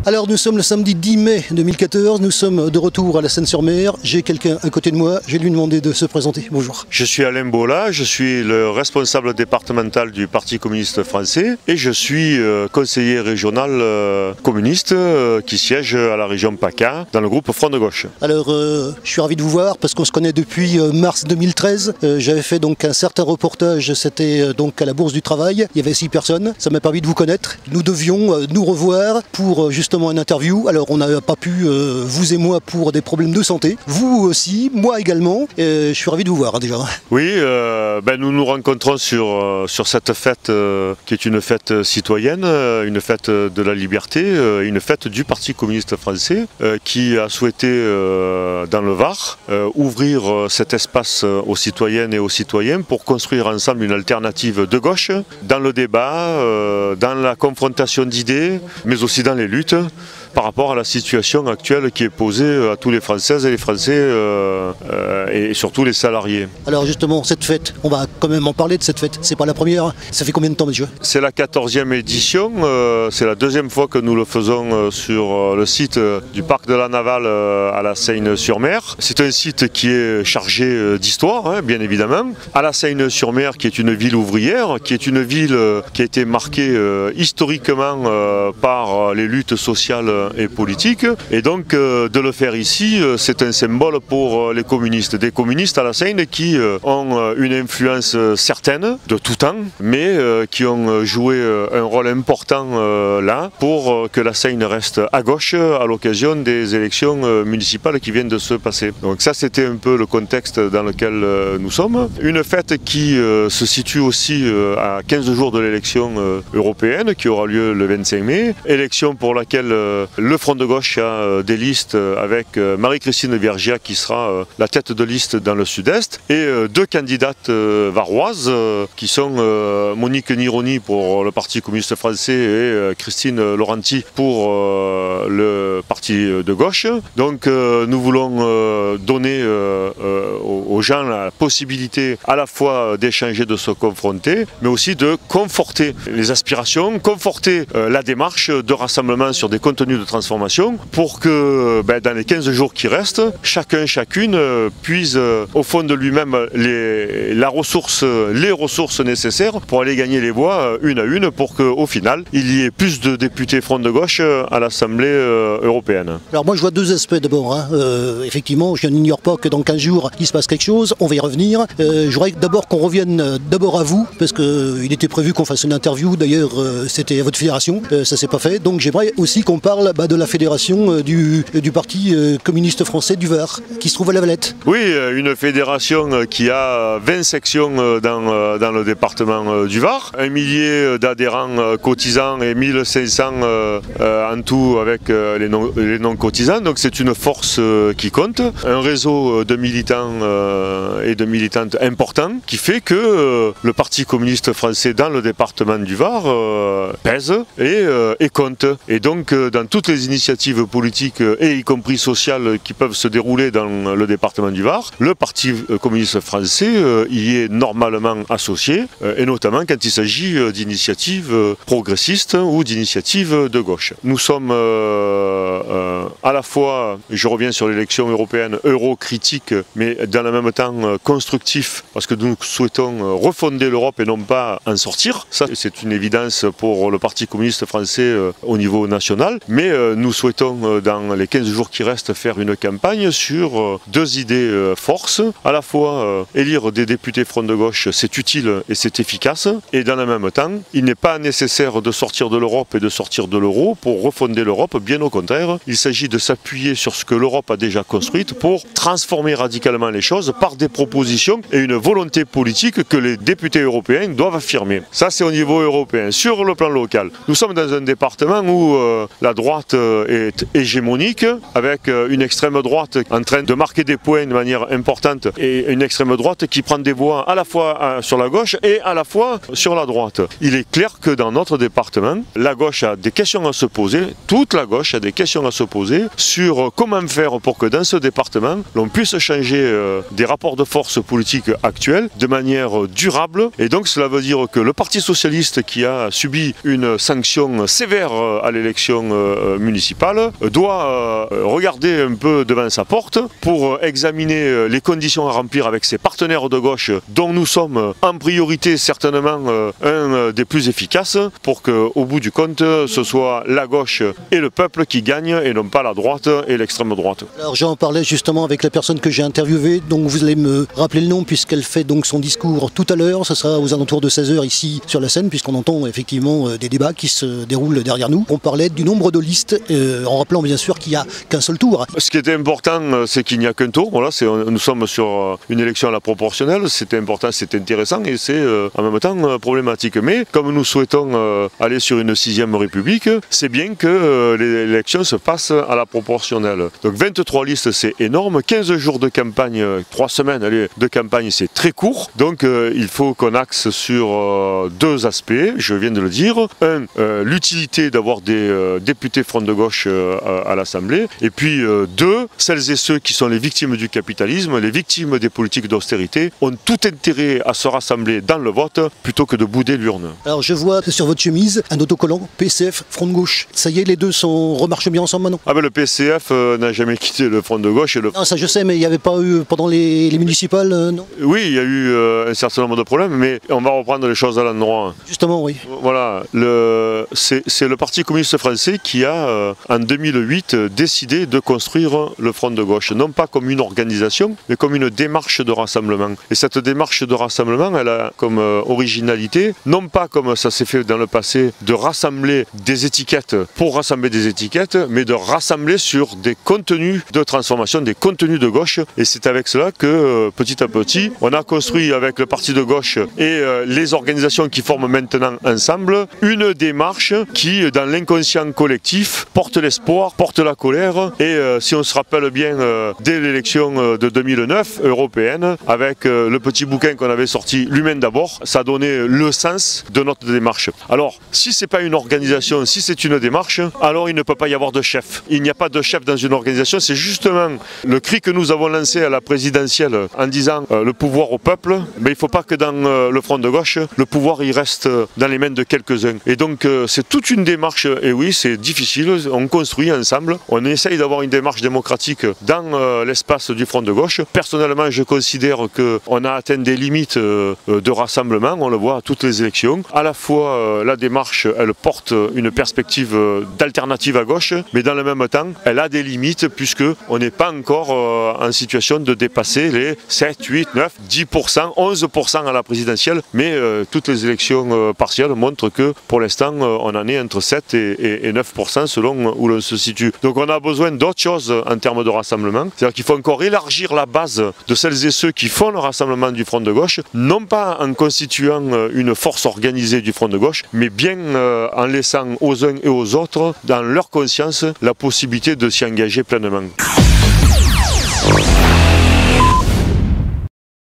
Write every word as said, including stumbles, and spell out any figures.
Alors nous sommes le samedi dix mai deux mille quatorze, nous sommes de retour à la Seine-sur-Mer. J'ai quelqu'un à côté de moi, je vais lui demander de se présenter. Bonjour. Je suis Alain Bola, je suis le responsable départemental du Parti communiste français et je suis euh, conseiller régional euh, communiste euh, qui siège à la région PACA dans le groupe Front de Gauche. Alors euh, je suis ravi de vous voir parce qu'on se connaît depuis euh, mars deux mille treize. Euh, J'avais fait donc un certain reportage, c'était euh, donc à la Bourse du Travail. Il y avait six personnes, ça m'a permis de vous connaître. Nous devions euh, nous revoir pour euh, justement une interview. Alors on n'a pas pu, euh, vous et moi, pour des problèmes de santé. Vous aussi, moi également. Euh, je suis ravi de vous voir hein, déjà. Oui, euh, ben, nous nous rencontrons sur, euh, sur cette fête euh, qui est une fête citoyenne, euh, une fête de la liberté, euh, une fête du Parti communiste français euh, qui a souhaité euh, dans le Var euh, ouvrir euh, cet espace aux citoyennes et aux citoyens pour construire ensemble une alternative de gauche dans le débat, euh, dans la confrontation d'idées, mais aussi dans les luttes par rapport à la situation actuelle qui est posée à tous les Françaises et les Français euh, euh, et surtout les salariés. Alors justement, cette fête, on va quand même en parler de cette fête. C'est pas la première. Ça fait combien de temps, monsieur? C'est la quatorzième édition. Euh, c'est la deuxième fois que nous le faisons euh, sur euh, le site euh, du Parc de la Navale euh, à la Seine-sur-Mer. C'est un site qui est chargé euh, d'histoire, hein, bien évidemment. À la Seine-sur-Mer, qui est une ville ouvrière, qui est une ville euh, qui a été marquée euh, historiquement euh, par les luttes sociales et politique, et donc euh, de le faire ici, euh, c'est un symbole pour euh, les communistes, des communistes à la Seine qui euh, ont euh, une influence euh, certaine de tout temps, mais euh, qui ont joué euh, un rôle important euh, là pour euh, que la Seine reste à gauche à l'occasion des élections euh, municipales qui viennent de se passer. Donc ça, c'était un peu le contexte dans lequel euh, nous sommes. Une fête qui euh, se situe aussi euh, à quinze jours de l'élection euh, européenne qui aura lieu le vingt-cinq mai, élection pour laquelle euh, le Front de Gauche a des listes avec Marie-Christine Vergiat qui sera la tête de liste dans le sud-est et deux candidates varoises qui sont Monique Nironi pour le Parti communiste français et Christine Laurenti pour le Parti de gauche. Donc nous voulons donner aux gens la possibilité à la fois d'échanger, de se confronter, mais aussi de conforter les aspirations, conforter la démarche de rassemblement sur des contenus de transformation pour que ben, dans les quinze jours qui restent, chacun, chacune euh, puise euh, au fond de lui-même les, la ressource, les ressources nécessaires pour aller gagner les voix euh, une à une pour qu'au final, il y ait plus de députés Front de Gauche euh, à l'Assemblée euh, européenne. Alors moi je vois deux aspects d'abord. Hein. Euh, effectivement, je n'ignore pas que dans quinze jours, il se passe quelque chose, on va y revenir. Euh, je voudrais d'abord qu'on revienne d'abord à vous, parce qu'il était prévu qu'on fasse une interview, d'ailleurs euh, c'était à votre fédération, euh, ça s'est pas fait. Donc j'aimerais aussi qu'on parle bah, de la fédération du, du Parti communiste français du Var, qui se trouve à La Valette. Oui, une fédération qui a vingt sections dans, dans le département du Var, un millier d'adhérents cotisants et mille cinq cents en tout avec les non, les non cotisants, donc c'est une force qui compte, un réseau de militants et de militantes importants qui fait que le Parti communiste français dans le département du Var pèse et, et compte. Et donc dans toutes les initiatives politiques et y compris sociales qui peuvent se dérouler dans le département du Var, le Parti communiste français y est normalement associé, et notamment quand il s'agit d'initiatives progressistes ou d'initiatives de gauche. Nous sommes euh, euh, à la fois, je reviens sur l'élection européenne, euro-critique, mais dans le même temps constructif, parce que nous souhaitons refonder l'Europe et non pas en sortir. Ça, c'est une évidence pour le Parti communiste français au niveau national, mais euh, nous souhaitons dans les quinze jours qui restent faire une campagne sur deux idées forces. À la fois élire des députés Front de Gauche, c'est utile et c'est efficace, et dans le même temps, il n'est pas nécessaire de sortir de l'Europe et de sortir de l'euro pour refonder l'Europe, bien au contraire. Il s'agit de s'appuyer sur ce que l'Europe a déjà construit pour transformer radicalement les choses par des propositions et une volonté politique que les députés européens doivent affirmer. Ça, c'est au niveau européen. Sur le plan local, nous sommes dans un département où euh, la droite est hégémonique, avec une extrême droite en train de marquer des points de manière importante et une extrême droite qui prend des voix à la fois sur la gauche et à la fois sur la droite. Il est clair que dans notre département, la gauche a des questions à se poser, toute la gauche a des questions à se poser sur comment faire pour que dans ce département, l'on puisse changer euh, des rapports de force politiques actuels de manière durable. Et donc cela veut dire que le Parti socialiste, qui a subi une sanction sévère à l'élection euh, euh, municipale doit euh, regarder un peu devant sa porte pour examiner les conditions à remplir avec ses partenaires de gauche, dont nous sommes en priorité certainement euh, un des plus efficaces, pour qu'au bout du compte, ce soit la gauche et le peuple qui gagnent et non pas la droite et l'extrême droite. Alors j'en parlais justement avec la personne que j'ai interviewée, donc vous allez me rappeler le nom puisqu'elle fait donc son discours tout à l'heure, ce sera aux alentours de seize heures ici sur la scène, puisqu'on entend effectivement des débats qui se déroulent derrière nous. On parlait du nombre de listes, euh, en rappelant bien sûr qu'il n'y a qu'un seul tour. Ce qui était important, c'est qu'il n'y a qu'un tour. Voilà, nous sommes sur une élection à la proportionnelle, c'était important, c'était intéressant et c'est euh, en même temps euh, problématique. Mais comme nous souhaitons euh, aller sur une sixième république, c'est bien que euh, l'élection se passe à la proportionnelle. Donc vingt-trois listes, c'est énorme. quinze jours de campagne, trois semaines allez, de campagne, c'est très court. Donc euh, il faut qu'on axe sur euh, deux aspects, je viens de le dire. Un, euh, l'utilité d'avoir des euh, députés front de gauche euh, à, à l'Assemblée. Et puis euh, deux, celles et ceux qui sont les victimes du capitalisme, les victimes des politiques d'austérité, ont tout intérêt à se rassembler dans le vote plutôt que de bouder l'urne. Alors je vois sur votre chemise un autocollant P C F front de gauche. Ça y est, les deux sont remarchent bien ensemble maintenant? Ah ben le P C F euh, n'a jamais quitté le front de gauche. Et le... Non, ça je sais, mais il n'y avait pas eu pendant les, les municipales, euh, non? Oui, il y a eu euh, un certain nombre de problèmes, mais on va reprendre les choses à l'endroit. Justement, oui. Voilà, c'est le Parti communiste français qui a, euh, en deux mille huit, décidé de construire le front de gauche, non pas comme une organisation, mais comme une démarche de rassemblement. Et cette démarche de rassemblement, elle a comme euh, originalité, non pas comme ça s'est fait dans le passé, de rassembler des étiquettes pour rassembler des étiquettes, mais de rassembler sur des contenus de transformation, des contenus de gauche. Et c'est avec cela que, euh, petit à petit, on a construit avec le Parti de gauche et euh, les organisations qui forment maintenant ensemble une démarche qui, dans l'inconscient collectif, porte l'espoir, porte la colère. Et euh, si on se rappelle bien, euh, dès l'élection de deux mille neuf européenne, avec euh, le petit bouquin qu'on avait sorti, L'humain d'abord, ça a donné le sens de notre démarche. Alors, si ce n'est pas une organisation, si c'est une démarche, alors il ne peut pas y avoir de chef. Il n'y a pas de chef dans une organisation, c'est justement le cri que nous avons lancé à la présidentielle en disant euh, le pouvoir au peuple, mais il ne faut pas que dans euh, le front de gauche, le pouvoir il reste dans les mains de quelques-uns. Et donc euh, c'est toute une démarche, et oui c'est difficile, on construit ensemble, on essaye d'avoir une démarche démocratique dans euh, l'espace du front de gauche. Personnellement je considère qu'on a atteint des limites euh, de rassemblement, on le voit à toutes les élections. À la fois euh, la démarche elle porte une perspective euh, d'alternative à gauche, mais dans le même temps elle a des limites puisque on n'est pas encore euh, en situation de dépasser les sept, huit, neuf, dix pour cent, onze pour cent à la présidentielle, mais euh, toutes les élections euh, partielles montrent que pour l'instant euh, on en est entre sept et, et neuf pour cent selon où l'on se situe. Donc on a besoin d'autre chose en termes de rassemblement, c'est-à-dire qu'il faut encore élargir la base de celles et ceux qui font le rassemblement du front de gauche, non pas en constituant euh, une force organisée du front de gauche, mais bien euh, en laissant aux uns et aux autres, dans leur conscience, la possibilité de s'y engager pleinement.